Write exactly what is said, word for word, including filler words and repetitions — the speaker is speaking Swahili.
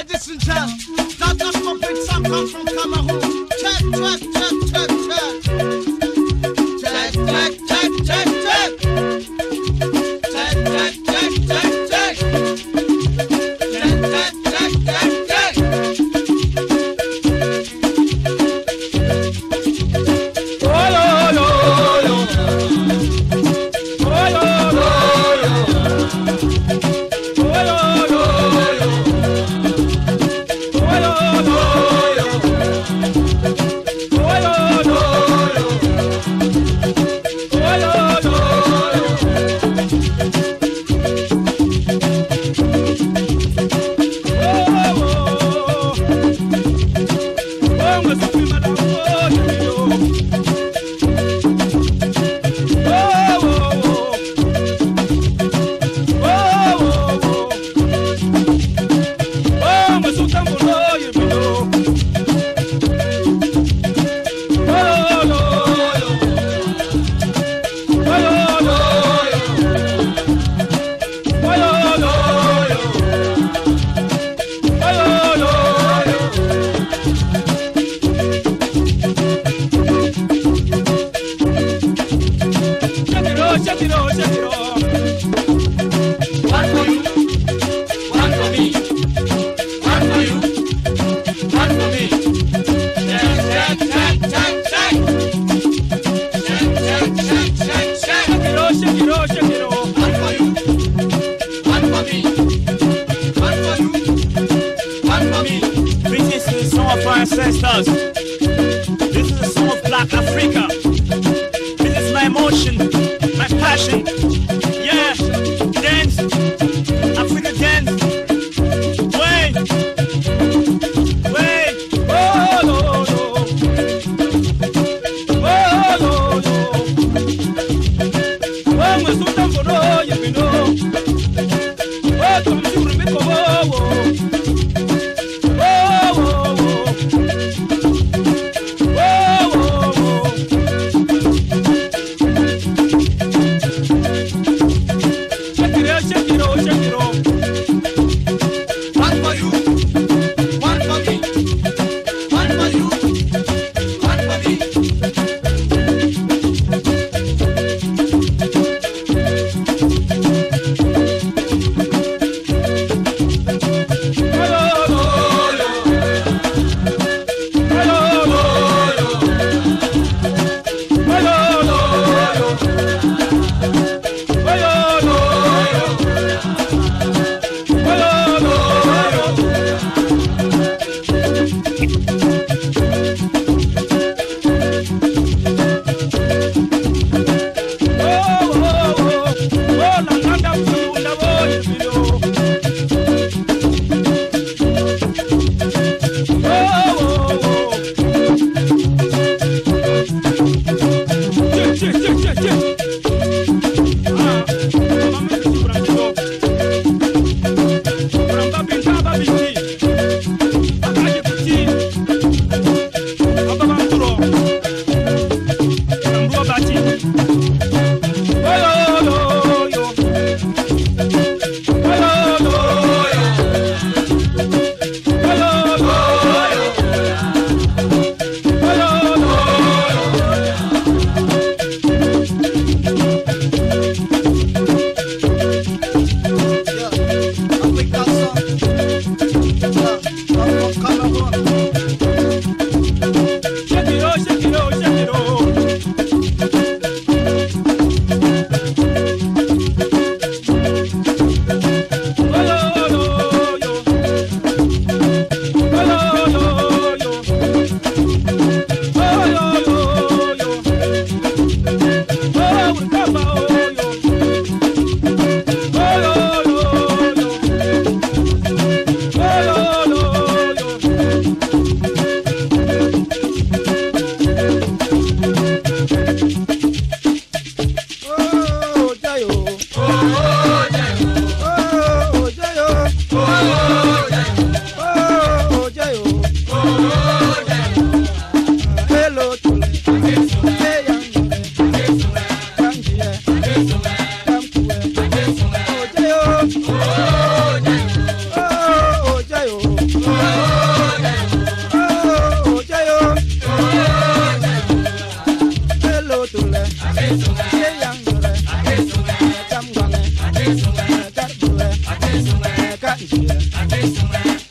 Ladies and gentlemen, that does not bring some come from Cameroon. Check, check, check, check, check. Check, check, check, check, check. Check, check, check, check, check. Check, check, check, check, check. Oh, yo, yo, yo. Oh, yo, yo, yo. Oh, yo, yo, yo. Oh, yo, yo, yo. Oh, yo, yo, yo. Oh, yo, yo, yo. Check it out, check it out. One for you, one for me. One for you, one for me. Check, check, check, check, check. Check, check, check, check, check. Check it out, check it out, check it out. One for you, one for me. One for you, one for me. This is the song of our ancestors. This is the song of Black Africa. This is my emotion. My passion, yeah, dance, Africa dance, wait, wait, oh no, no, oh no, no, oh my sultan for no, you know, oh come to me for oh, oh, oh, I take somewhere.